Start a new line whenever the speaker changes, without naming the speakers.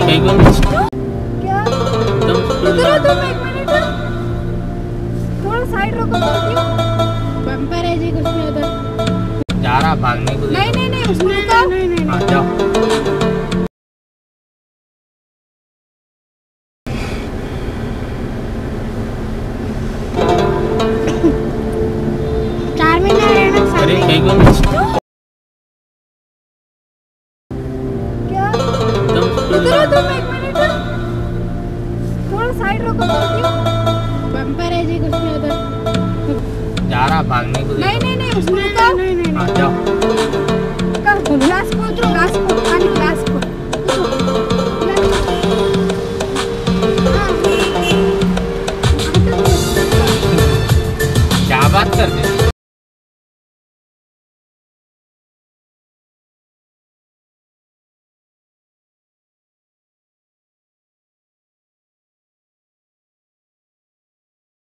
क्या इधर तुम एक मिनट थोड़ा साइड रोको बम्पर है जी कुछ नहीं उधर
जा रहा भागने को।
नहीं उसमें नहीं
जाओ। अरे
क्या इधर तुम एक मिनट थोड़ा साइड रोको बम्पर है जी कुछ नहीं उधर
जा रहा भागने को।
नहीं